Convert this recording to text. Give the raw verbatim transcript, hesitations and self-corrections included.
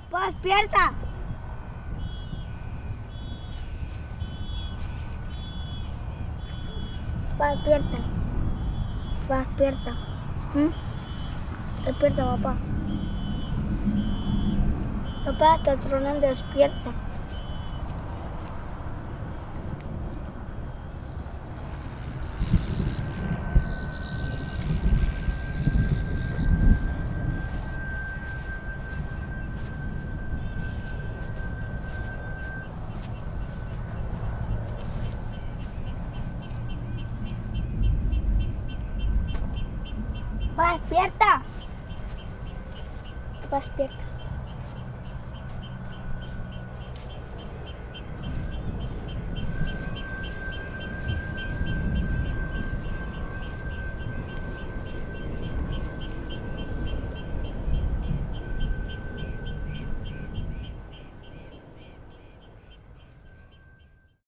Pa, despierta. Pa, despierta. Pa, despierta. ¿Mm? Despierta, papá. Papá, está tronando, despierta. Pa, despierta. Pa, despierta.